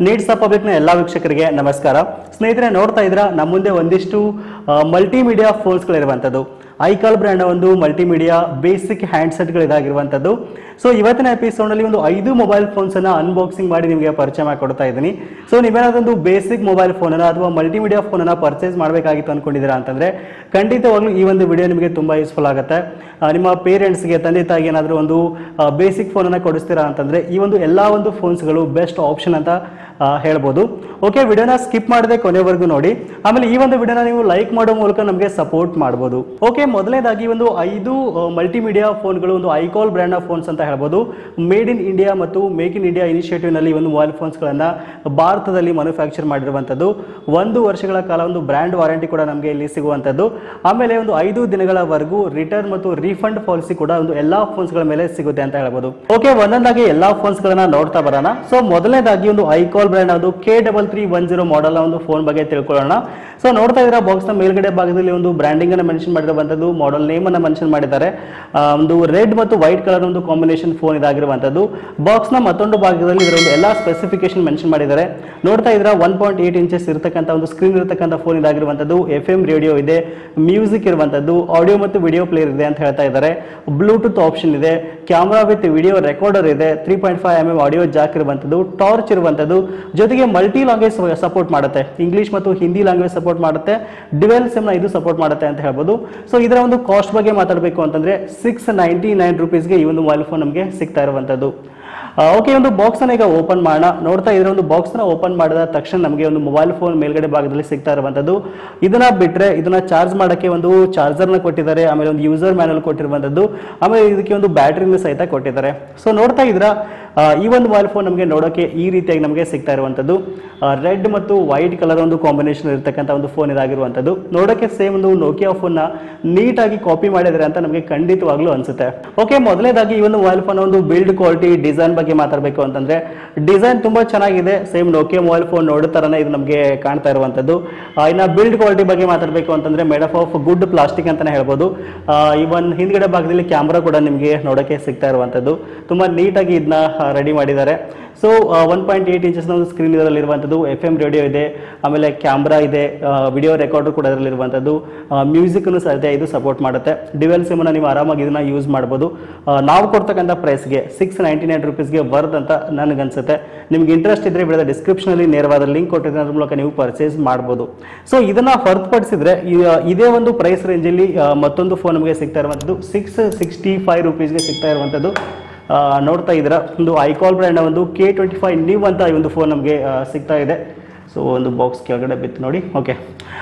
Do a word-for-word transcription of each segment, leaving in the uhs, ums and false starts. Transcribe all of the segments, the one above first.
Needs up ಪಬ್ಲಿಕ್ನ ಎಲ್ಲ ವೀಕ್ಷಕರಿಗೆ ನಮಸ್ಕಾರ. ಸ್ನೇಹಿತರೆ, ನೋಡ್ತಾ ಇದ್ರ ನಮ್ಮ ಮುಂದೆ ಒಂದಿಷ್ಟು ಮಲ್ಟಿಮೀಡಿಯಾ ಫೋನ್ಸ್ಗಳಿರುವಂಥದ್ದು. ಐಕಾಲ್ ಬ್ರ್ಯಾಂಡ್ ಒಂದು ಮಲ್ಟಿಮೀಡಿಯಾ ಬೇಸಿಕ್ ಹ್ಯಾಂಡ್ಸೆಟ್ಗಳು ಇದಾಗಿರುವಂಥದ್ದು. ಸೊ ಇವತ್ತಿನ ಎಪಿಸೋಡ್ನಲ್ಲಿ ಒಂದು ಐದು ಮೊಬೈಲ್ ಫೋನ್ಸನ್ನು ಅನ್ಬಾಕ್ಸಿಂಗ್ ಮಾಡಿ ನಿಮಗೆ ಪರಿಚಯ ಮಾಡಿಕೊಡ್ತಾ ಇದ್ದೀನಿ. ಸೊ ನೀವೇನಾದೊಂದು ಬೇಸಿಕ್ ಮೊಬೈಲ್ ಫೋನನ್ನು ಅಥವಾ ಮಲ್ಟಿಮೀಡಿಯಾ ಫೋನನ್ನು ಪರ್ಚೇಸ್ ಮಾಡಬೇಕಾಗಿತ್ತು ಅಂದ್ಕೊಂಡಿದ್ದೀರಾ ಅಂತಂದರೆ ಖಂಡಿತವಾಗ್ಲೂ ಈ ಒಂದು ವಿಡಿಯೋ ನಿಮಗೆ ತುಂಬ ಯೂಸ್ಫುಲ್ ಆಗುತ್ತೆ. ನಿಮ್ಮ ಪೇರೆಂಟ್ಸ್ಗೆ, ತಂದೆ ತಾಯಿಗೆ ಏನಾದರೂ ಒಂದು ಬೇಸಿಕ್ ಫೋನನ್ನು ಕೊಡಿಸ್ತೀರಾ ಅಂತಂದರೆ ಈ ಒಂದು ಎಲ್ಲ ಒಂದು ಫೋನ್ಸ್ಗಳು ಬೆಸ್ಟ್ ಆಪ್ಷನ್ ಅಂತ ಹೇಳ್ಬೋದು. ಓಕೆ, ವಿಡಿಯೋನ ಸ್ಕಿಪ್ ಮಾಡದೆ ಕೊನೆವರೆಗೂ ನೋಡಿ. ಆಮೇಲೆ ಈ ಒಂದು ವಿಡಿಯೋನ ನೀವು ಲೈಕ್ ಮಾಡೋ ಮೂಲಕ ನಮಗೆ ಸಪೋರ್ಟ್ ಮಾಡ್ಬೋದು. ಓಕೆ, ಮೊದಲನೇದಾಗಿ ಒಂದು ಐದು ಮಲ್ಟಿಮೀಡಿಯಾ ಫೋನ್ಗಳು ಒಂದು ಐಕಾಲ್ ಬ್ರ್ಯಾಂಡ್ ಆಫ್ ಫೋನ್ಸ್ ಅಂತ ಹೇಳ್ಬೋದು. ಮೇಡ್ ಇನ್ ಇಂಡಿಯಾ ಮತ್ತು ಮೇಕ್ ಇನ್ ಇಂಡಿಯಾ ಇನಿಷಿಯೇಟಿವ್ನಲ್ಲಿ ಒಂದು ಮೊಬೈಲ್ ಫೋನ್ಸ್ಗಳನ್ನು ಭಾರತದಲ್ಲಿ ಮ್ಯಾನುಫ್ಯಾಕ್ಚರ್ ಮಾಡಿರುವಂಥದ್ದು. ಒಂದು ವರ್ಷಗಳ ಕಾಲ ಒಂದು ಬ್ರ್ಯಾಂಡ್ ವಾರಂಟಿ ಕೂಡ ನಮಗೆ ಇಲ್ಲಿ ಸಿಗುವಂಥದ್ದು. ಆಮೇಲೆ ಒಂದು ಐದು ದಿನಗಳವರೆಗೂ ರಿಟರ್ನ್ ಮತ್ತು ರೀಫಂಡ್ ಪಾಲಿಸಿ ಕೂಡ ಒಂದು ಎಲ್ಲಾ ಫೋನ್ಸ್ಗಳ ಮೇಲೆ ಸಿಗುತ್ತೆ ಅಂತ ಹೇಳ್ಬೋದು. ಓಕೆ, ಒಂದೊಂದಾಗಿ ಎಲ್ಲಾ ಫೋನ್ಸ್ಗಳನ್ನ ನೋಡ್ತಾ ಬರೋಣ. ಸೊ ಮೊದಲನೇದಾಗಿ ಒಂದು ಐಕಾಲ್ ಬ್ರ್ಯಾಂಡ್ ಅದು K double three one zero model ಒಂದು ಫೋನ್ ಬಗ್ಗೆ ತಿಳ್ಕೊಳ್ಳೋಣ. ಸೊ ನೋಡ್ತಾ ಇದ್ರೆ ಬಾಕ್ಸ್ ನ ಮೇಲ್ಗಡೆ ಭಾಗದಲ್ಲಿ ಒಂದು ಬ್ರ್ಯಾಂಡಿಂಗ್ ಅನ್ನು ಮೆನ್ಷನ್ ಮಾಡಿರುವಂತದ್ದು, ಮಾಡೆಲ್ ನೇಮ್ ಅನ್ನು ಮೆನ್ಷನ್ ಮಾಡಿದ್ದಾರೆ. ಒಂದು ರೆಡ್ ಮತ್ತು ವೈಟ್ ಕಲರ್ ಒಂದು ಕಾಂಬಿನೇಷನ್ ಫೋನ್ ಇದಾಗಿರುವಂತದ್ದು. ಬಾಕ್ಸ್ ನ ಮತ್ತೊಂದು ಭಾಗದಲ್ಲಿ ಇದರ ಒಂದು ಎಲ್ಲಾ ಸ್ಪೆಸಿಫಿಕೇಶನ್ ಮೆನ್ಷನ್ ಮಾಡಿದ್ದಾರೆ. ನೋಡ್ತಾ ಇದ್ರೆ ಒನ್ ಪಾಯಿಂಟ್ ಏಟ್ ಇಂಚಸ್ ಇರತಕ್ಕಂಥ ಒಂದು ಸ್ಕ್ರೀನ್ ಇರತಕ್ಕಂಥ ಫೋನ್ ಇದಾಗಿರುವಂತದ್ದು. ಎಫ್ ಎಂ ರೇಡಿಯೋ ಇದೆ, ಮ್ಯೂಸಿಕ್ ಇರುವಂತದ್ದು, ಆಡಿಯೋ ಮತ್ತು ವಿಡಿಯೋ ಪ್ಲೇಯರ್ ಇದೆ ಅಂತ ಹೇಳ್ತಾ ಇದ್ದಾರೆ. ಬ್ಲೂಟೂತ್ ಆಪ್ಷನ್ ಇದೆ, ಕ್ಯಾಮ್ರಾ ವಿತ್ ವಿಡಿಯೋ ರೆಕಾರ್ಡರ್ ಇದೆ, three point five M M audio jack ಇರುವಂತದ್ದು, ಟಾರ್ಚ್ ಇರುವಂತದ್ದು, ಜೊತೆಗೆ ಮಲ್ಟಿ ಲ್ಯಾಂಗ್ವೇಜ್ ಸಪೋರ್ಟ್ ಮಾಡುತ್ತೆ. ಇಂಗ್ಲಿಷ್ ಮತ್ತು ಹಿಂದಿ ಲ್ಯಾಂಗ್ವೇಜ್ ಸಪೋರ್ಟ್ ಮಾಡುತ್ತೆ. ಡ್ಯುಯಲ್ ಸಿಮ್ ನ ಇದು ಸಪೋರ್ಟ್ ಮಾಡುತ್ತೆ ಅಂತ ಹೇಳ್ಬೋದು. ಸೊ ಇದರ ಒಂದು ಕಾಸ್ಟ್ ಬಗ್ಗೆ ಮಾತಾಡಬೇಕು ಅಂತಂದ್ರೆ ಸಿಕ್ಸ್ ನೈಂಟಿ ನೈನ್ ರುಪೀಸ್ಗೆ ಈ ಒಂದು ಮೊಬೈಲ್ ಫೋನ್ ನಮಗೆ ಸಿಗ್ತಾ ಇರುವಂತದ್ದು. ಓಕೆ, ಒಂದು ಬಾಕ್ಸ್ ಅನ್ನ ಈಗ ಓಪನ್ ಮಾಡೋಣ. ನೋಡ್ತಾ ಇದ್ರೆ ಒಂದು ಬಾಕ್ಸ್ ನ ಓಪನ್ ಮಾಡಿದ ತಕ್ಷಣ ನಮಗೆ ಒಂದು ಮೊಬೈಲ್ ಫೋನ್ ಮೇಲ್ಗಡೆ ಭಾಗದಲ್ಲಿ ಸಿಗ್ತಾ ಇರುವಂತದ್ದು. ಇದನ್ನ ಬಿಟ್ರೆ ಇದನ್ನ ಚಾರ್ಜ್ ಮಾಡಕ್ಕೆ ಒಂದು ಚಾರ್ಜರ್ ನ ಕೊಟ್ಟಿದ್ದಾರೆ. ಆಮೇಲೆ ಒಂದು ಯೂಸರ್ ಮ್ಯಾನುವಲ್ ಕೊಟ್ಟಿರುವಂತದ್ದು. ಆಮೇಲೆ ಇದಕ್ಕೆ ಒಂದು ಬ್ಯಾಟರಿನ ಸಹಿತ ಕೊಟ್ಟಿದ್ದಾರೆ. ಸೊ ನೋಡ್ತಾ ಇದ್ರ ಈ ಒಂದು ಮೊಬೈಲ್ ಫೋನ್ ನಮಗೆ ನೋಡೋಕೆ ಈ ರೀತಿಯಾಗಿ ನಮಗೆ ಸಿಗ್ತಾ ಇರುವಂತದ್ದು. ರೆಡ್ ಮತ್ತು ವೈಟ್ ಕಲರ್ ಒಂದು ಕಾಂಬಿನೇಷನ್ ಇರತಕ್ಕಂಥ ಒಂದು ಫೋನ್ ಇದಾಗಿರುವಂತದ್ದು. ನೋಡೋಕೆ ಸೇಮ್ ಒಂದು ನೋಕಿಯಾ ಫೋನ್ ನ ನೀಟಾಗಿ ಕಾಪಿ ಮಾಡಿದ್ದಾರೆ ಅಂತ ನಮಗೆ ಖಂಡಿತವಾಗ್ಲೂ ಅನ್ಸುತ್ತೆ. ಓಕೆ, ಮೊದಲನೇದಾಗಿ ಈ ಒಂದು ಮೊಬೈಲ್ ಫೋನ್ ಒಂದು ಬಿಲ್ಡ್ ಕ್ವಾಲಿಟಿ, ಡಿಸೈನ್ ಬಗ್ಗೆ ಮಾತಾಡಬೇಕು ಅಂತಂದ್ರೆ ಡಿಸೈನ್ ತುಂಬಾ ಚೆನ್ನಾಗಿದೆ. ಸೇಮ್ ನೋಕಿಯಾ ಮೊಬೈಲ್ ಫೋನ್ ನೋಡೋ ತರನೇ ಇದು ನಮಗೆ ಕಾಣ್ತಾ ಇರುವಂತದ್ದು. ಇನ್ನ ಬಿಲ್ಡ್ ಕ್ವಾಲಿಟಿ ಬಗ್ಗೆ ಮಾತಾಡಬೇಕು ಅಂತಂದ್ರೆ ಮೇಡ್ ಆಫ್ ಗುಡ್ ಪ್ಲಾಸ್ಟಿಕ್ ಅಂತಾನೆ ಹೇಳ್ಬೋದು. ಇವನ್ ಹಿಂದ್ಗಡೆ ಭಾಗದಲ್ಲಿ ಕ್ಯಾಮ್ರಾ ಕೂಡ ನಿಮಗೆ ನೋಡೋಕೆ ಸಿಗ್ತಾ ಇರುವಂತದ್ದು. ತುಂಬಾ ನೀಟಾಗಿ ಇದನ್ನ ರೆಡಿ ಮಾಡಿದ್ದಾರೆ. So one point eight inches ಒಂದು ಸ್ಕ್ರೀನ್ ಇದರಲ್ಲಿ ಇರುವಂಥದ್ದು. ಎಫ್ ಎಂ ರೇಡಿಯೋ ಇದೆ, ಆಮೇಲೆ ಕ್ಯಾಮ್ರಾ ಇದೆ, ವಿಡಿಯೋ ರೆಕಾರ್ಡರ್ ಕೂಡ ಇದರಲ್ಲಿ ಇರುವಂಥದ್ದು. ಮ್ಯೂಸಿಕ್ನು ಸಹಿತ ಇದು ಸಪೋರ್ಟ್ ಮಾಡುತ್ತೆ. ಡ್ಯುಯಲ್ ಸಿಮನ್ನು ನೀವು ಆರಾಮಾಗಿ ಇದನ್ನ ಯೂಸ್ ಮಾಡ್ಬೋದು. ನಾವು ಕೊಡ್ತಕ್ಕಂಥ ಪ್ರೈಸ್ಗೆ ಸಿಕ್ಸ್ ನೈಂಟಿ ನೈನ್ ರುಪೀಸ್ಗೆ ವರ್ತ್ ಅಂತ ನನಗನ್ಸುತ್ತೆ. ನಿಮ್ಗೆ ಇಂಟ್ರೆಸ್ಟ್ ಇದ್ರೆ ಬಿಡದ ಡಿಸ್ಕ್ರಿಪ್ಷನಲ್ಲಿ ನೇರವಾದ ಲಿಂಕ್ ಕೊಟ್ಟಿದ್ರೆ ಅದ್ರ ಮೂಲಕ ನೀವು ಪರ್ಚೇಸ್ ಮಾಡ್ಬೋದು. ಸೊ ಇದನ್ನ ಹೊರತುಪಡಿಸಿದ್ರೆ ಇದೇ ಒಂದು ಪ್ರೈಸ್ ರೇಂಜಲ್ಲಿ ಮತ್ತೊಂದು ಫೋನ್ ನಮಗೆ ಸಿಗ್ತಾ ಇರುವಂಥದ್ದು ಸಿಕ್ಸ್ ಸಿಕ್ಸ್ಟಿ ಫೈವ್ ರುಪೀಸ್ಗೆ ಸಿಗ್ತಾ ಇರುವಂಥದ್ದು. ನೋಡ್ತಾ ಇದ್ದೀರಾ ಒಂದು ಐಕಾಲ್ ಬ್ರ್ಯಾಂಡ್ ಒಂದು ಕೆ ಟ್ವೆಂಟಿ ಫೈವ್ ನ್ಯೂ ಅಂತ ಈ ಒಂದು ಫೋನ್ ನಮಗೆ ಸಿಗ್ತಾ ಇದೆ. ಸೊ ಒಂದು ಬಾಕ್ಸ್ ಕೆಳಗಡೆ ಬಿತ್ತು ನೋಡಿ. Okay,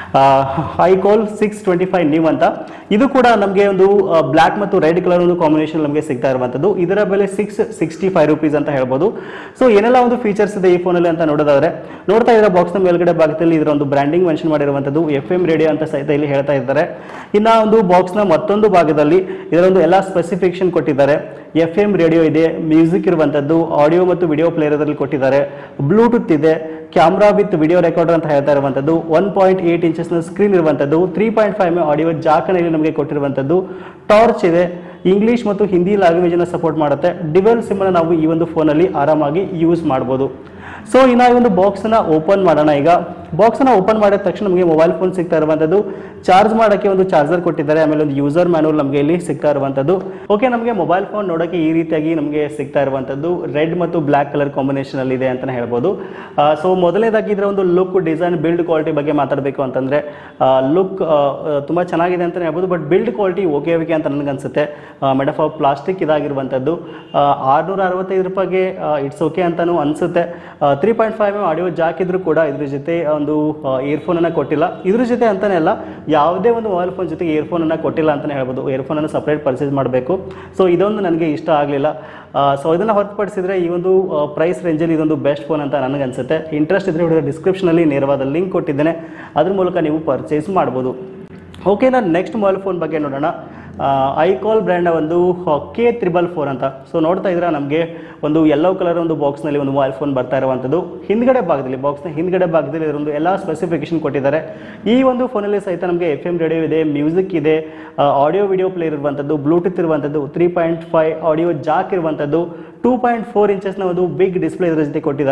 iKall six twenty five new ಅಂತ ಇದು ಕೂಡ ನಮಗೆ ಒಂದು ಬ್ಲ್ಯಾಕ್ ಮತ್ತು ರೆಡ್ ಕಲರ್ ಒಂದು ಕಾಂಬಿನೇಷನ್ ನಮಗೆ ಸಿಗ್ತಾ ಇರುವಂಥದ್ದು. ಇದರ ಬೆಲೆ ಸಿಕ್ಸ್ ಸಿಕ್ಸ್ಟಿ ಫೈವ್ ರುಪೀಸ್ ಅಂತ ಹೇಳ್ಬೋದು. ಸೊ ಏನೆಲ್ಲ ಒಂದು ಫೀಚರ್ಸ್ ಇದೆ ಈ ಫೋನಲ್ಲಿ ಅಂತ ನೋಡೋದಾದ್ರೆ ನೋಡ್ತಾ ಇರೋ ಬಾಕ್ಸ್ನ ಮೇಲ್ಗಡೆ ಭಾಗದಲ್ಲಿ ಇದರ ಒಂದು ಬ್ರ್ಯಾಂಡಿಂಗ್ ಮೆನ್ಷನ್ ಮಾಡಿರುವಂಥದ್ದು. ಎಫ್ ಎಂ ರೇಡಿಯೋ ಅಂತ ಸಹಿತ ಇಲ್ಲಿ ಹೇಳ್ತಾ ಇದ್ದಾರೆ. ಇನ್ನ ಒಂದು ಬಾಕ್ಸ್ನ ಮತ್ತೊಂದು ಭಾಗದಲ್ಲಿ ಇದರ ಒಂದು ಎಲ್ಲ ಸ್ಪೆಸಿಫಿಕೇಶನ್ ಕೊಟ್ಟಿದ್ದಾರೆ. ಎಫ್ ಎಂ ರೇಡಿಯೋ ಇದೆ, ಮ್ಯೂಸಿಕ್ ಇರುವಂಥದ್ದು, ಆಡಿಯೋ ಮತ್ತು ವಿಡಿಯೋ ಪ್ಲೇಯರ್ ಅದರಲ್ಲಿ ಕೊಟ್ಟಿದ್ದಾರೆ, ಬ್ಲೂಟೂತ್ ಇದೆ, ಕ್ಯಾಮ್ರಾ ವಿತ್ ವಿಡಿಯೋ ರೆಕಾರ್ಡರ್ ಅಂತ ಹೇಳ್ತಾ ಇರುವಂಥದ್ದು, ಒನ್ ಪಾಯಿಂಟ್ ಏಟ್ ಇಂಚಸ್ ನ ಸ್ಕ್ರೀನ್ ಇರುವಂಥದ್ದು, three point five M audio ಜಾಕನಲ್ಲಿ ನಮಗೆ ಕೊಟ್ಟಿರುವಂಥದ್ದು, ಟಾರ್ಚ್ ಇದೆ, ಇಂಗ್ಲಿಷ್ ಮತ್ತು ಹಿಂದಿ ಲ್ಯಾಂಗ್ವೇಜ್ ಅನ್ನು ಸಪೋರ್ಟ್ ಮಾಡುತ್ತೆ. ಡ್ಯುಯಲ್ ಸಿಮ್ ಅನ್ನು ನಾವು ಈ ಒಂದು ಫೋನಲ್ಲಿ ಆರಾಮಾಗಿ ಯೂಸ್ ಮಾಡ್ಬೋದು. ಸೊ ಇನ್ನು ಈ ಒಂದು ಬಾಕ್ಸ್ ನ ಓಪನ್ ಮಾಡೋಣ. ಈಗ ಬಾಕ್ಸ್ ನ ಓಪನ್ ಮಾಡಿದ ತಕ್ಷಣ ನಮಗೆ ಮೊಬೈಲ್ ಫೋನ್ ಸಿಗ್ತಾ ಇರುವಂತದ್ದು. ಚಾರ್ಜ್ ಮಾಡೋಕ್ಕೆ ಒಂದು ಚಾರ್ಜರ್ ಕೊಟ್ಟಿದ್ದಾರೆ. ಆಮೇಲೆ ಒಂದು ಯೂಸರ್ ಮ್ಯಾನುವಲ್ ನಮಗೆ ಇಲ್ಲಿ ಸಿಗ್ತಾ ಇರುವಂತದ್ದು. ಓಕೆ, ನಮಗೆ ಮೊಬೈಲ್ ಫೋನ್ ನೋಡೋಕೆ ಈ ರೀತಿಯಾಗಿ ನಮಗೆ ಸಿಗ್ತಾ ಇರುವಂತದ್ದು ರೆಡ್ ಮತ್ತು ಬ್ಲ್ಯಾಕ್ ಕಲರ್ ಕಾಂಬಿನೇಷನ್ ಅಲ್ಲಿ ಇದೆ ಅಂತಾನೆ ಹೇಳ್ಬೋದು. ಸೊ ಮೊದಲನೇದಾಗಿ ಇದರ ಒಂದು ಲುಕ್, ಡಿಸೈನ್, ಬಿಲ್ಡ್ ಕ್ವಾಲಿಟಿ ಬಗ್ಗೆ ಮಾತಾಡಬೇಕು ಅಂತಂದ್ರೆ ಲುಕ್ ತುಂಬಾ ಚೆನ್ನಾಗಿದೆ ಅಂತಾನೆ ಹೇಳ್ಬೋದು. But build quality okay okay ಅಂತ ನನಗೆ ಅನ್ಸುತ್ತೆ. ಮೇಡ್ ಆಫ್ ಪ್ಲಾಸ್ಟಿಕ್ ಇದಾಗಿರುವಂತದ್ದು. ಆರ್ನೂರ ಅರವತ್ತೈದು ರೂಪಾಯಿಗೆ ಇಟ್ಸ್ ಓಕೆ ಅಂತಾನು ಅನ್ಸುತ್ತೆ. Three point five M audio jack ಇದ್ರೂ ಕೂಡ ಇದ್ರ ಜೊತೆ ಒಂದು ಇಯರ್ಫೋನ್ ಅನ್ನ ಕೊಟ್ಟಿಲ್ಲ. ಇದ್ರ ಜೊತೆ ಅಂತಾನೆ ಅಲ್ಲ, ಯಾವುದೇ ಒಂದು ಮೊಬೈಲ್ ಫೋನ್ ಜೊತೆಗೆ ಇಯರ್ಫೋನ್ ಅನ್ನ ಕೊಟ್ಟಿಲ್ಲ ಅಂತಾನೆ ಹೇಳ್ಬೋದು. ಇಯರ್ಫೋನ್ ಅನ್ನು ಸಪರೇಟ್ ಪರ್ಚೇಸ್ ಮಾಡಬೇಕು. ಸೊ ಇದೊಂದು ನನಗೆ ಇಷ್ಟ ಆಗಲಿಲ್ಲ. ಸೊ ಇದನ್ನು ಹೊರತುಪಡಿಸಿದ್ರೆ ಈ ಒಂದು ಪ್ರೈಸ್ ರೇಂಜಲ್ಲಿ ಇದೊಂದು ಬೆಸ್ಟ್ ಫೋನ್ ಅಂತ ನನಗೆ ಅನ್ಸುತ್ತೆ. ಇಂಟ್ರೆಸ್ಟ್ ಇದ್ರೆ ಡಿಸ್ಕ್ರಿಪ್ಷನಲ್ಲಿ ನೇರವಾದ ಲಿಂಕ್ ಕೊಟ್ಟಿದ್ದೇನೆ, ಅದ್ರ ಮೂಲಕ ನೀವು ಪರ್ಚೇಸ್ ಮಾಡ್ಬೋದು. ಓಕೆ, ನಾನು ನೆಕ್ಸ್ಟ್ ಮೊಬೈಲ್ ಫೋನ್ ಬಗ್ಗೆ ನೋಡೋಣ. ಐಕಾಲ್ ಬ್ರ್ಯಾಂಡ್ ಒಂದು ಕೆ ತ್ರಿಬಲ್ ಫೋರ್ ಅಂತ. ಸೊ ನೋಡ್ತಾ ಇದ್ರೆ ನಮಗೆ ಒಂದು ಯೆಲ್ಲೋ ಕಲರ್ ಒಂದು ಬಾಕ್ಸ್ನಲ್ಲಿ ಒಂದು ಮೊಬೈಲ್ ಫೋನ್ ಬರ್ತಾ ಇರುವಂಥದ್ದು. ಹಿಂದ್ಗಡೆ ಭಾಗದಲ್ಲಿ ಬಾಕ್ಸ್ನ ಹಿಂದ್ಗಡೆ ಭಾಗದಲ್ಲಿ ಇದರೊಂದು ಎಲ್ಲ ಸ್ಪೆಸಿಫಿಕೇಶನ್ ಕೊಟ್ಟಿದ್ದಾರೆ. ಈ ಒಂದು ಫೋನಲ್ಲಿ ಸಹಿತ ನಮಗೆ ಎಫ್ ಎಂ ರೇಡಿಯೋ ಇದೆ, ಮ್ಯೂಸಿಕ್ ಇದೆ, ಆಡಿಯೋ ವಿಡಿಯೋ ಪ್ಲೇಯರ್ ಇರುವಂಥದ್ದು, ಬ್ಲೂಟೂತ್ ಇರುವಂಥದ್ದು, three point five audio jack ಇರುವಂಥದ್ದು, ಟೂ ಪಾಯಿಂಟ್ ಫೋರ್ ಇಂಚಸ್ನ ಒಂದು ಬಿಗ್ ಡಿಸ್ಪ್ಲೇ ಇದರ ಜೊತೆ ಕೊಟ್ಟಿದ್ದಾರೆ.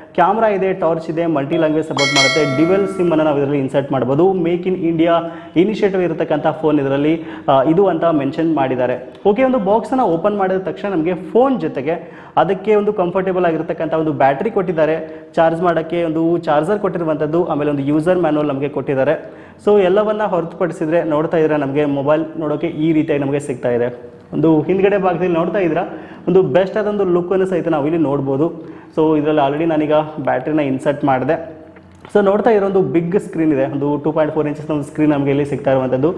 ಕ್ಯಾಮ್ರಾ ಇದೆ, ಟಾರ್ಚ್ ಇದೆ, ಮಲ್ಟಿ ಲ್ಯಾಂಗ್ವೇಜ್ ಸಪೋರ್ಟ್ ಮಾಡುತ್ತೆ, ಡಿವೆಲ್ ಸಿಮ್ ಅನ್ನು ನಾವು ಇದರಲ್ಲಿ ಇನ್ಸರ್ಟ್ ಮಾಡ್ಬೋದು. ಮೇಕ್ ಇನ್ ಇಂಡಿಯಾ ಇನಿಷಿಯೇಟಿವ್ ಇರತಕ್ಕಂಥ ಫೋನ್ ಇದರಲ್ಲಿ ಇದು ಅಂತ ಮೆನ್ಷನ್ ಮಾಡಿದ್ದಾರೆ. ಓಕೆ, ಒಂದು ಬಾಕ್ಸನ್ನು ಓಪನ್ ಮಾಡಿದ ತಕ್ಷಣ ನಮಗೆ ಫೋನ್ ಜೊತೆಗೆ ಅದಕ್ಕೆ ಒಂದು ಕಂಫರ್ಟೇಬಲ್ ಆಗಿರತಕ್ಕಂಥ ಒಂದು ಬ್ಯಾಟ್ರಿ ಕೊಟ್ಟಿದ್ದಾರೆ, ಚಾರ್ಜ್ ಮಾಡೋಕ್ಕೆ ಒಂದು ಚಾರ್ಜರ್ ಕೊಟ್ಟಿರುವಂಥದ್ದು, ಆಮೇಲೆ ಒಂದು ಯೂಸರ್ ಮ್ಯಾನುವಲ್ ನಮಗೆ ಕೊಟ್ಟಿದ್ದಾರೆ. ಸೊ ಎಲ್ಲವನ್ನ ಹೊರತುಪಡಿಸಿದರೆ ನೋಡ್ತಾ ಇದ್ರೆ ನಮಗೆ ಮೊಬೈಲ್ ನೋಡೋಕ್ಕೆ ಈ ರೀತಿಯಾಗಿ ನಮಗೆ ಸಿಗ್ತಾ ಇದೆ. ಒಂದು ಹಿಂದ್ಗಡೆ ಭಾಗದಲ್ಲಿ ನೋಡ್ತಾ ಇದ್ರೆ ಒಂದು ಬೆಸ್ಟ್ ಆದೊಂದು ಲುಕ್ಕನ್ನು ಸಹಿತ ನಾವು ಇಲ್ಲಿ ನೋಡ್ಬೋದು. ಸೊ ಇದರಲ್ಲಿ ಆಲ್ರೆಡಿ ನಾನೀಗ ಬ್ಯಾಟ್ರಿನ ಇನ್ಸರ್ಟ್ ಮಾಡಿದೆ. ಸೊ ನೋಡ್ತಾ ಇರೋ ಒಂದು ಬಿಗ್ ಸ್ಕ್ರೀನ್ ಇದೆ, ಒಂದು ಟೂ ಪಾಯಿಂಟ್ ಫೋರ್ ಇಂಚಸ್ ಒಂದು ಸ್ಕ್ರೀನ್ ನಮಗೆ ಇಲ್ಲಿ ಸಿಗ್ತಾ ಇರುವಂಥದ್ದು.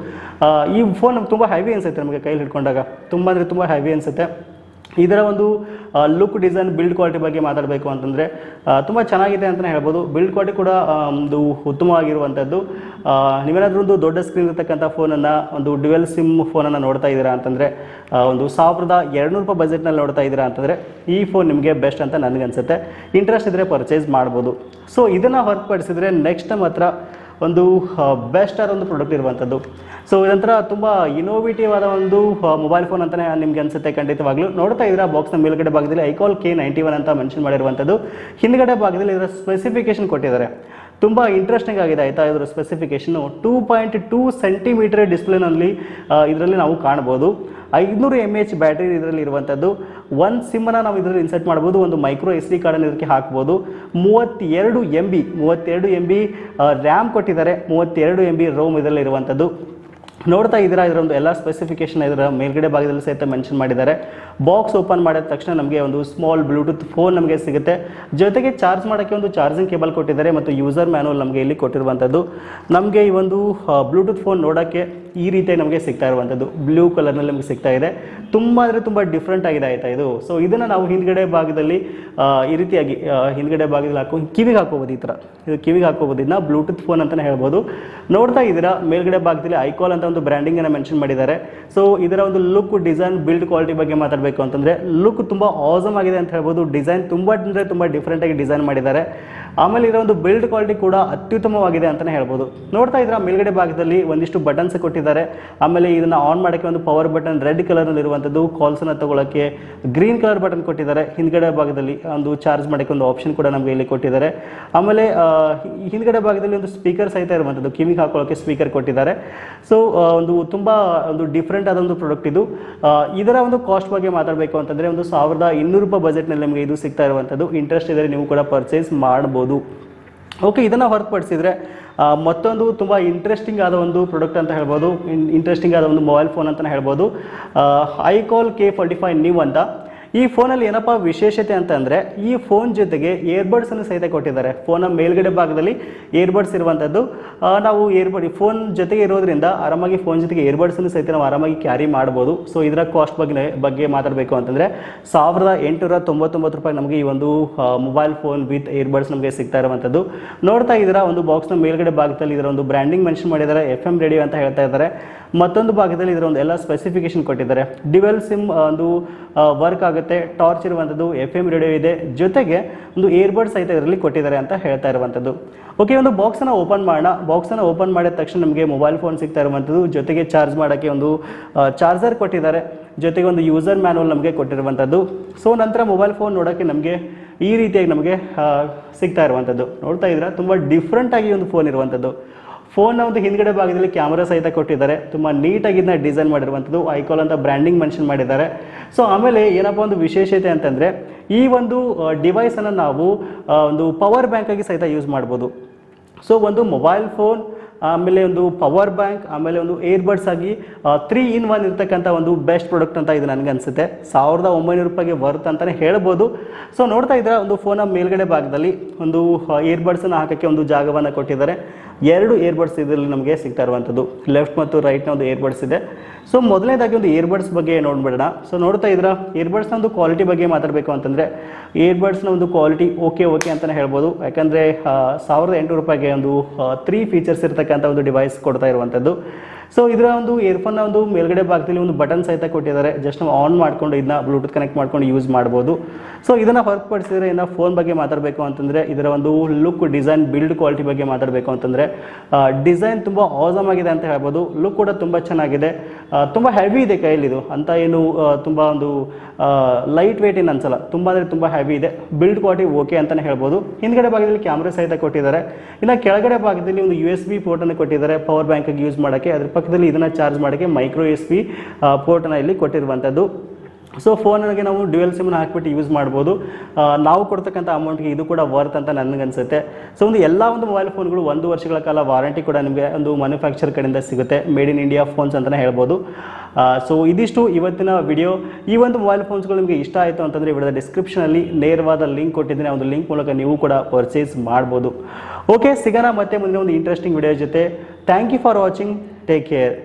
ಈ ಫೋನ್ ನಮ್ಗೆ ತುಂಬ ಹೆವಿ ಅನಿಸುತ್ತೆ, ನಮಗೆ ಕೈಲಿ ಹಿಡ್ಕೊಂಡಾಗ ತುಂಬ ಅಂದರೆ ತುಂಬ ಹೆವಿ ಅನಿಸುತ್ತೆ. ಇದರ ಒಂದು ಲುಕ್, ಡಿಸೈನ್, ಬಿಲ್ಡ್ ಕ್ವಾಲಿಟಿ ಬಗ್ಗೆ ಮಾತಾಡಬೇಕು ಅಂತಂದರೆ ತುಂಬ ಚೆನ್ನಾಗಿದೆ ಅಂತಲೇ ಹೇಳ್ಬೋದು. ಬಿಲ್ಡ್ ಕ್ವಾಲಿಟಿ ಕೂಡ ಒಂದು ಉತ್ತಮವಾಗಿರುವಂಥದ್ದು. ನೀವೇನಾದರೂ ಒಂದು ದೊಡ್ಡ ಸ್ಕ್ರೀನ್ ಇರತಕ್ಕಂಥ ಫೋನನ್ನು, ಒಂದು ಡ್ಯುವೆಲ್ ಸಿಮ್ ಫೋನನ್ನು ನೋಡ್ತಾ ಇದ್ದೀರಾ ಅಂತಂದರೆ, ಒಂದು ಸಾವಿರದ ಎರಡುನೂರು ರೂಪಾಯಿ ಬಜೆಟ್ನಲ್ಲಿ ನೋಡ್ತಾ ಇದ್ದೀರಾ ಅಂತಂದರೆ ಈ ಫೋನ್ ನಿಮಗೆ ಬೆಸ್ಟ್ ಅಂತ ನನಗನ್ಸುತ್ತೆ. ಇಂಟ್ರೆಸ್ಟ್ ಇದ್ದರೆ ಪರ್ಚೇಸ್ ಮಾಡ್ಬೋದು. ಸೊ ಇದನ್ನು ಹೊರತುಪಡಿಸಿದರೆ ನೆಕ್ಸ್ಟ್ ಮಾತ್ರ ಒಂದು ಬೆಸ್ಟ್ ಆದ ಒಂದು ಪ್ರಾಡಕ್ಟ್ ಇರುವಂಥದ್ದು. ಸೊ ಇದೊಂಥರ ತುಂಬ ಇನೋವೇಟಿವ್ ಆದ ಒಂದು ಮೊಬೈಲ್ ಫೋನ್ ಅಂತಲೇ ನಿಮ್ಗೆ ಅನಿಸುತ್ತೆ ಖಂಡಿತವಾಗ್ಲೂ. ನೋಡ್ತಾ ಇದ್ರೆ ಬಾಕ್ಸ್ನ ಮೇಲ್ಗಡೆ ಭಾಗದಲ್ಲಿ ಐಕಾಲ್ ಕೆ ನೈಂಟಿ ಒನ್ ಅಂತ ಮೆನ್ಷನ್ ಮಾಡಿರುವಂಥದ್ದು. ಹಿಂದ್ಗಡೆ ಭಾಗದಲ್ಲಿ ಇದರ ಸ್ಪೆಸಿಫಿಕೇಶನ್ ಕೊಟ್ಟಿದ್ದಾರೆ. ತುಂಬ ಇಂಟ್ರೆಸ್ಟಿಂಗ್ ಆಗಿದೆ ಆಯಿತಾ. ಇದರ specification two point two centimetre ಡಿಸ್ಪ್ಲೇನಲ್ಲಿ ಇದರಲ್ಲಿ ನಾವು ಕಾಣ್ಬೋದು. ಐದುನೂರು ಎಮ್ ಎಚ್ ಬ್ಯಾಟ್ರಿ ಇದರಲ್ಲಿ ಇರುವಂಥದ್ದು. ಒಂದು ಸಿಮ್ಮನ್ನು ನಾವು ಇದರಲ್ಲಿ ಇನ್ಸರ್ಟ್ ಮಾಡ್ಬೋದು, ಒಂದು ಮೈಕ್ರೋ ಎಸ್ ಡಿ ಕಾರ್ಡನ್ನು ಇದಕ್ಕೆ ಹಾಕ್ಬೋದು. ಮೂವತ್ತೆರಡು ಎಮ್ ಬಿ ಮೂವತ್ತೆರಡು ಎಮ್ ಬಿ ರ್ಯಾಮ್ ಕೊಟ್ಟಿದ್ದಾರೆ, ಮೂವತ್ತೆರಡು ಎಮ್ ಬಿ ರೋಮ್ ಇದರಲ್ಲಿ ಇರುವಂಥದ್ದು. ನೋಡ್ತಾ ಇದ್ದೀರಾ ಇದರೊಂದು ಎಲ್ಲ ಸ್ಪೆಸಿಫಿಕೇಶನ್ ಇದರ ಮೇಲ್ಗಡೆ ಭಾಗದಲ್ಲಿ ಸಹಿತ ಮೆನ್ಷನ್ ಮಾಡಿದ್ದಾರೆ. ಬಾಕ್ಸ್ ಓಪನ್ ಮಾಡಿದ ತಕ್ಷಣ ನಮಗೆ ಒಂದು ಸ್ಮಾಲ್ ಬ್ಲೂಟೂತ್ ಫೋನ್ ನಮಗೆ ಸಿಗುತ್ತೆ, ಜೊತೆಗೆ ಚಾರ್ಜ್ ಮಾಡೋಕ್ಕೆ ಒಂದು ಚಾರ್ಜಿಂಗ್ ಕೇಬಲ್ ಕೊಟ್ಟಿದ್ದಾರೆ ಮತ್ತು ಯೂಸರ್ ಮ್ಯಾನುವಲ್ ನಮಗೆ ಇಲ್ಲಿ ಕೊಟ್ಟಿರುವಂಥದ್ದು. ನಮಗೆ ಈ ಒಂದು ಬ್ಲೂಟೂತ್ ಫೋನ್ ನೋಡೋಕ್ಕೆ ಈ ರೀತಿಯಾಗಿ ನಮಗೆ ಸಿಗ್ತಾ ಇರುವಂಥದ್ದು, ಬ್ಲೂ ಕಲರ್ನಲ್ಲಿ ನಮಗೆ ಸಿಗ್ತಾ ಇದೆ. ತುಂಬ ಅಂದರೆ ತುಂಬ ಡಿಫ್ರೆಂಟ್ ಆಗಿದೆ ಆಯಿತಾ ಇದು. ಸೊ ಇದನ್ನು ನಾವು ಹಿಂದ್ಗಡೆ ಭಾಗದಲ್ಲಿ ಈ ರೀತಿಯಾಗಿ ಹಿಂದ್ಗಡೆ ಭಾಗದಲ್ಲಿ ಹಾಕೋ ಕಿವಿಗೆ ಹಾಕೋಬೋದು. ಈ ಥರ ಇದು ಕಿವಿಗೆ ಹಾಕೋಬೋದು. ಇದನ್ನ ಬ್ಲೂಟೂತ್ ಫೋನ್ ಅಂತಲೇ ಹೇಳ್ಬೋದು. ನೋಡ್ತಾ ಇದ್ದೀರಾ ಮೇಲ್ಗಡೆ ಭಾಗದಲ್ಲಿ ಐಕಾಲ್ ಅಂತ ಒಂದು ಬ್ರ್ಯಾಂಡಿಂಗನ್ನು ಮೆನ್ಷನ್ ಮಾಡಿದ್ದಾರೆ. ಸೊ ಇದರ ಒಂದು ಲುಕ್, ಡಿಸೈನ್, ಬಿಲ್ಡ್ ಕ್ವಾಲಿಟಿ ಬಗ್ಗೆ ಮಾತಾಡಬೇಕು ಅಂತಂದರೆ ಲುಕ್ ತುಂಬ ಆಸಮ್ ಆಗಿದೆ ಅಂತ ಹೇಳ್ಬೋದು. ಡಿಸೈನ್ ತುಂಬ ಅಂದರೆ ತುಂಬ ಡಿಫ್ರೆಂಟಾಗಿ ಡಿಸೈನ್ ಮಾಡಿದ್ದಾರೆ. ಆಮೇಲೆ ಇದರ ಒಂದು ಬಿಲ್ಡ್ ಕ್ವಾಲಿಟಿ ಕೂಡ ಅತ್ಯುತ್ತಮವಾಗಿದೆ ಅಂತಲೇ ಹೇಳ್ಬೋದು. ನೋಡ್ತಾ ಇದ್ರೆ ಮೇಲ್ಗಡೆ ಭಾಗದಲ್ಲಿ ಒಂದಿಷ್ಟು ಬಟನ್ಸ್ ಕೊಟ್ಟಿದ್ದಾರೆ. ಆಮೇಲೆ ಇದನ್ನು ಆನ್ ಮಾಡೋಕ್ಕೆ ಒಂದು ಪವರ್ ಬಟನ್ ರೆಡ್ ಕಲರ್ನಲ್ಲಿ ಇರುವಂಥದ್ದು, ಕಾಲ್ಸನ್ನು ತಗೊಳ್ಳೋಕ್ಕೆ ಗ್ರೀನ್ ಕಲರ್ ಬಟನ್ ಕೊಟ್ಟಿದ್ದಾರೆ. ಹಿಂದ್ಗಡೆ ಭಾಗದಲ್ಲಿ ಒಂದು ಚಾರ್ಜ್ ಮಾಡೋಕ್ಕೆ ಒಂದು ಆಪ್ಷನ್ ಕೂಡ ನಮಗೆ ಇಲ್ಲಿ ಕೊಟ್ಟಿದ್ದಾರೆ. ಆಮೇಲೆ ಹಿಂದ್ಗಡೆ ಭಾಗದಲ್ಲಿ ಒಂದು ಸ್ಪೀಕರ್ ಸಹಿತ ಇರುವಂಥದ್ದು, ಕಿವಿಗೆ ಹಾಕೊಳ್ಳೋಕ್ಕೆ ಸ್ಪೀಕರ್ ಕೊಟ್ಟಿದ್ದಾರೆ. ಸೊ ಒಂದು ತುಂಬ ಒಂದು ಡಿಫ್ರೆಂಟ್ ಆದ ಒಂದು ಪ್ರಾಡಕ್ಟ್ ಇದು. ಇದರ ಒಂದು ಕಾಸ್ಟ್ ಬಗ್ಗೆ ಮಾತಾಡಬೇಕು ಅಂತಂದರೆ ಒಂದು ಸಾವಿರದ ಇನ್ನೂರು ರೂಪಾಯಿ ಬಜೆಟ್ನಲ್ಲಿ ನಿಮಗೆ ಇದು ಸಿಗ್ತಾ ಇರುವಂಥದ್ದು. ಇಂಟ್ರೆಸ್ಟ್ ಇದ್ದರೆ ನೀವು ಕೂಡ ಪರ್ಚೇಸ್ ಮಾಡ್ಬೋದು. ಓಕೆ, ಇದನ್ನು ಹೊರತುಪಡಿಸಿದರೆ ಮತ್ತೊಂದು ತುಂಬ ಇಂಟ್ರೆಸ್ಟಿಂಗ್ ಆದ ಒಂದು ಪ್ರಾಡಕ್ಟ್ ಅಂತ ಹೇಳ್ಬೋದು, ಇಂಟ್ರೆಸ್ಟಿಂಗ್ ಆದ ಒಂದು ಮೊಬೈಲ್ ಫೋನ್ ಅಂತಲೇ ಹೇಳ್ಬೋದು. IKall K forty five new ಅಂತ. ಈ ಫೋನಲ್ಲಿ ಏನಪ್ಪ ವಿಶೇಷತೆ ಅಂತಂದರೆ ಈ ಫೋನ್ ಜೊತೆಗೆ ಇಯರ್ಬಡ್ಸನ್ನು ಸಹಿತ ಕೊಟ್ಟಿದ್ದಾರೆ. ಫೋನ್ನ ಮೇಲ್ಗಡೆ ಭಾಗದಲ್ಲಿ ಇಯರ್ಬಡ್ಸ್ ಇರುವಂಥದ್ದು. ನಾವು ಇಯರ್ಬಡ್ ಫೋನ್ ಜೊತೆಗೆ ಇರೋದ್ರಿಂದ ಆರಾಮಾಗಿ ಫೋನ್ ಜೊತೆಗೆ ಇಯರ್ಬಡ್ಸನ್ನು ಸಹಿತ ನಾವು ಆರಾಮಾಗಿ ಕ್ಯಾರಿ ಮಾಡ್ಬೋದು. ಸೊ ಇದರ ಕಾಸ್ಟ್ ಬಗ್ಗೆ ಬಗ್ಗೆ ಮಾತಾಡಬೇಕು ಅಂತಂದರೆ ಸಾವಿರದ ಎಂಟುನೂರ ತೊಂಬತ್ತೊಂಬತ್ತು ರೂಪಾಯಿ ನಮಗೆ ಈ ಒಂದು ಮೊಬೈಲ್ ಫೋನ್ ವಿತ್ ಇಯರ್ಬಡ್ಸ್ ನಮಗೆ ಸಿಗ್ತಾ ಇರುವಂಥದ್ದು. ನೋಡ್ತಾ ಇದ್ದೀರಾ ಒಂದು ಬಾಕ್ಸ್ನ ಮೇಲ್ಗಡೆ ಭಾಗದಲ್ಲಿ ಇದರ ಒಂದು ಬ್ರ್ಯಾಂಡಿಂಗ್ ಮೆನ್ಷನ್ ಮಾಡಿದ್ದಾರೆ, ಎಫ್ ಎಮ್ ರೇಡಿಯೋ ಅಂತ ಹೇಳ್ತಾ ಇದ್ದಾರೆ. ಮತ್ತೊಂದು ಭಾಗದಲ್ಲಿ ಇದರ ಒಂದು ಎಲ್ಲ ಸ್ಪೆಸಿಫಿಕೇಶನ್ ಕೊಟ್ಟಿದ್ದಾರೆ. ಡಿವೆಲ್ ಸಿಮ್ ಒಂದು ವರ್ಕ್ ಆಗುತ್ತೆ, ಟಾರ್ಚ್ ಇರುವಂಥದ್ದು, ಎಫ್ ಎಮ್ ರೇಡಿಯೋ ಇದೆ, ಜೊತೆಗೆ ಒಂದು ಇಯರ್ಬಡ್ ಸಹಿತ ಇದರಲ್ಲಿ ಕೊಟ್ಟಿದ್ದಾರೆ ಅಂತ ಹೇಳ್ತಾ ಇರುವಂಥದ್ದು. ಓಕೆ, ಒಂದು ಬಾಕ್ಸನ್ನು ಓಪನ್ ಮಾಡೋಣ. ಬಾಕ್ಸನ್ನು ಓಪನ್ ಮಾಡಿದ ತಕ್ಷಣ ನಮಗೆ ಮೊಬೈಲ್ ಫೋನ್ ಸಿಗ್ತಾ ಇರುವಂಥದ್ದು, ಜೊತೆಗೆ ಚಾರ್ಜ್ ಮಾಡೋಕ್ಕೆ ಒಂದು ಚಾರ್ಜರ್ ಕೊಟ್ಟಿದ್ದಾರೆ, ಜೊತೆಗೆ ಒಂದು ಯೂಸರ್ ಮ್ಯಾನುವಲ್ ನಮಗೆ ಕೊಟ್ಟಿರುವಂಥದ್ದು. ಸೊ ನಂತರ ಮೊಬೈಲ್ ಫೋನ್ ನೋಡೋಕ್ಕೆ ನಮಗೆ ಈ ರೀತಿಯಾಗಿ ನಮಗೆ ಸಿಗ್ತಾ ಇರುವಂಥದ್ದು. ನೋಡ್ತಾ ಇದ್ರೆ ತುಂಬ ಡಿಫ್ರೆಂಟಾಗಿ ಒಂದು ಫೋನ್ ಇರುವಂಥದ್ದು. ಫೋನ್ನ ಒಂದು ಹಿಂದ್ಗಡೆ ಭಾಗದಲ್ಲಿ ಕ್ಯಾಮರಾ ಸಹಿತ ಕೊಟ್ಟಿದ್ದಾರೆ, ತುಂಬ ನೀಟಾಗಿ ಇದನ್ನ ಡಿಸೈನ್ ಮಾಡಿರುವಂಥದ್ದು. ಐಕಾಲ್ ಅಂತ ಬ್ರ್ಯಾಂಡಿಂಗ್ ಮೆನ್ಷನ್ ಮಾಡಿದ್ದಾರೆ. ಸೊ ಆಮೇಲೆ ಏನಪ್ಪ ಒಂದು ವಿಶೇಷತೆ ಅಂತಂದರೆ ಈ ಒಂದು ಡಿವೈಸನ್ನು ನಾವು ಒಂದು ಪವರ್ ಬ್ಯಾಂಕಾಗಿ ಸಹಿತ ಯೂಸ್ ಮಾಡ್ಬೋದು. ಸೊ ಒಂದು ಮೊಬೈಲ್ ಫೋನ್, ಆಮೇಲೆ ಒಂದು ಪವರ್ ಬ್ಯಾಂಕ್, ಆಮೇಲೆ ಒಂದು ಏರ್ಬಡ್ಸ್ ಆಗಿ ತ್ರೀ ಇನ್ ಒನ್ ಇರ್ತಕ್ಕಂಥ ಒಂದು ಬೆಸ್ಟ್ ಪ್ರಾಡಕ್ಟ್ ಅಂತ ಇದು ನನಗೆ ಅನಿಸುತ್ತೆ. ಸಾವಿರದ ಒಂಬೈನೂರು ರೂಪಾಯಿಗೆ ವರ್ತ್ ಅಂತಲೇ ಹೇಳ್ಬೋದು. ಸೊ ನೋಡ್ತಾ ಇದ್ರೆ ಒಂದು ಫೋನ ಮೇಲ್ಗಡೆ ಭಾಗದಲ್ಲಿ ಒಂದು ಏರ್ಬಡ್ಸನ್ನು ಹಾಕೋಕ್ಕೆ ಒಂದು ಜಾಗವನ್ನು ಕೊಟ್ಟಿದ್ದಾರೆ. ಎರಡು ಏರ್ಬಡ್ಸ್ ಇದರಲ್ಲಿ ನಮಗೆ ಸಿಗ್ತಾ ಇರುವಂಥದ್ದು, ಲೆಫ್ಟ್ ಮತ್ತು ರೈಟ್ನ ಒಂದು ಏರ್ಬಡ್ಸ್ ಇದೆ. ಸೊ ಮೊದಲನೇದಾಗಿ ಒಂದು ಏರ್ಬಡ್ಸ್ ಬಗ್ಗೆ ನೋಡ್ಬಿಡೋಣ. ಸೊ ನೋಡ್ತಾ ಇದ್ರೆ ಏರ್ಬಡ್ಸ್ನ ಒಂದು ಕ್ವಾಲಿಟಿ ಬಗ್ಗೆ ಮಾತಾಡಬೇಕು ಅಂತಂದರೆ ಏರ್ಬಡ್ಸ್ನ ಒಂದು ಕ್ವಾಲಿಟಿ ಓಕೆ ಓಕೆ ಅಂತಲೇ ಹೇಳ್ಬೋದು. ಯಾಕಂದರೆ ಸಾವಿರದ ಎಂಟುನೂರು ರೂಪಾಯಿಗೆ ಒಂದು ತ್ರೀ ಫೀಚರ್ಸ್ ಇರ್ತಕ್ಕಂಥ ಒಂದು ಡಿವೈಸ್ ಕೊಡ್ತಾ ಇರುವಂಥದ್ದು. ಸೊ ಇದರ ಒಂದು ಇಯರ್ಫೋನ್ನ ಒಂದು ಮೇಲ್ಗಡೆ ಭಾಗದಲ್ಲಿ ಒಂದು ಬಟನ್ ಸಹಿತ ಕೊಟ್ಟಿದ್ದಾರೆ. ಜಸ್ಟ್ ನಾವು ಆನ್ ಮಾಡಿಕೊಂಡು ಇದನ್ನ ಬ್ಲೂಟೂತ್ ಕನೆಕ್ಟ್ ಮಾಡ್ಕೊಂಡು ಯೂಸ್ ಮಾಡ್ಬೋದು. ಸೊ ಇದನ್ನು ಹೊರತುಪಡಿಸಿದರೆ ಇನ್ನು ಫೋನ್ ಬಗ್ಗೆ ಮಾತಾಡಬೇಕು ಅಂತಂದರೆ ಇದರ ಒಂದು ಲುಕ್, ಡಿಸೈನ್, ಬಿಲ್ಡ್ ಕ್ವಾಲಿಟಿ ಬಗ್ಗೆ ಮಾತಾಡಬೇಕು ಅಂತಂದರೆ ಡಿಸೈನ್ ತುಂಬ ಆಸಮ್ ಆಗಿದೆ ಅಂತ ಹೇಳ್ಬೋದು. ಲುಕ್ ಕೂಡ ತುಂಬ ಚೆನ್ನಾಗಿದೆ. ತುಂಬ ಹೆವಿ ಇದೆ ಕೈಯಲ್ಲಿದು ಅಂತ ಏನು ತುಂಬ ಒಂದು ಲೈಟ್ ವೇಟ್ ಏನು ಅನ್ಸಲ್ಲ, ತುಂಬ ಅಂದರೆ ತುಂಬ ಹೆವಿ ಇದೆ. ಬಿಲ್ಡ್ ಕ್ವಾಲಿಟಿ ಓಕೆ ಅಂತಲೇ ಹೇಳ್ಬೋದು. ಹಿಂದ್ಗಡೆ ಭಾಗದಲ್ಲಿ ಕ್ಯಾಮ್ರಾ ಸಹಿತ ಕೊಟ್ಟಿದ್ದಾರೆ. ಇನ್ನು ಕೆಳಗಡೆ ಭಾಗದಲ್ಲಿ ಒಂದು ಯು ಎಸ್ ಬಿ ಪೋರ್ಟನ್ನು ಕೊಟ್ಟಿದ್ದಾರೆ ಪವರ್ ಬ್ಯಾಂಕಿಗೆ ಯೂಸ್ ಮಾಡೋಕ್ಕೆ. ಅದ್ರ ಪಕ್ಕದಲ್ಲಿ ಇದನ್ನು ಚಾರ್ಜ್ ಮಾಡೋಕ್ಕೆ ಮೈಕ್ರೋ ಎಸ್ ಬಿ ಪೋರ್ಟನ್ನು ಇಲ್ಲಿ ಕೊಟ್ಟಿರುವಂಥದ್ದು. ಸೊ ಫೋನಿಗೆ ನಾವು ಡ್ಯುಯಲ್ ಸಿಮ್ನ ಹಾಕ್ಬಿಟ್ಟು ಯೂಸ್ ಮಾಡ್ಬೋದು. ನಾವು ಕೊಡ್ತಕ್ಕಂಥ ಅಮೌಂಟ್ಗೆ ಇದು ಕೂಡ ವರ್ತ್ ಅಂತ ನನಗನ್ಸುತ್ತೆ. ಸೊ ಒಂದು ಎಲ್ಲ ಒಂದು ಮೊಬೈಲ್ ಫೋನ್ಗಳು ಒಂದು ವರ್ಷಗಳ ಕಾಲ ವಾರಂಟಿ ಕೂಡ ನಿಮಗೆ ಒಂದು ಮ್ಯಾನುಫ್ಯಾಕ್ಚರ್ ಕಡೆಯಿಂದ ಸಿಗುತ್ತೆ. ಮೇಡ್ ಇನ್ ಇಂಡಿಯಾ ಫೋನ್ಸ್ ಅಂತಲೇ ಹೇಳ್ಬೋದು. ಸೊ ಇದಿಷ್ಟು ಇವತ್ತಿನ ವಿಡಿಯೋ. ಈ ಒಂದು ಮೊಬೈಲ್ ಫೋನ್ಸ್ಗಳು ನಿಮಗೆ ಇಷ್ಟ ಆಯಿತು ಅಂತಂದರೆ ವಿಡಿಯೋದ ಡಿಸ್ಕ್ರಿಪ್ಷನಲ್ಲಿ ನೇರವಾದ ಲಿಂಕ್ ಕೊಟ್ಟಿದ್ದೀನಿ. ಆ ಒಂದು ಲಿಂಕ್ ಮೂಲಕ ನೀವು ಕೂಡ ಪರ್ಚೇಸ್ ಮಾಡ್ಬೋದು. ಓಕೆ, ಸಿಗೋಣ ಮತ್ತೆ ಮುಂದಿನ ಒಂದು ಇಂಟ್ರೆಸ್ಟಿಂಗ್ ವಿಡಿಯೋ ಜೊತೆ. Thank you for watching. Take care.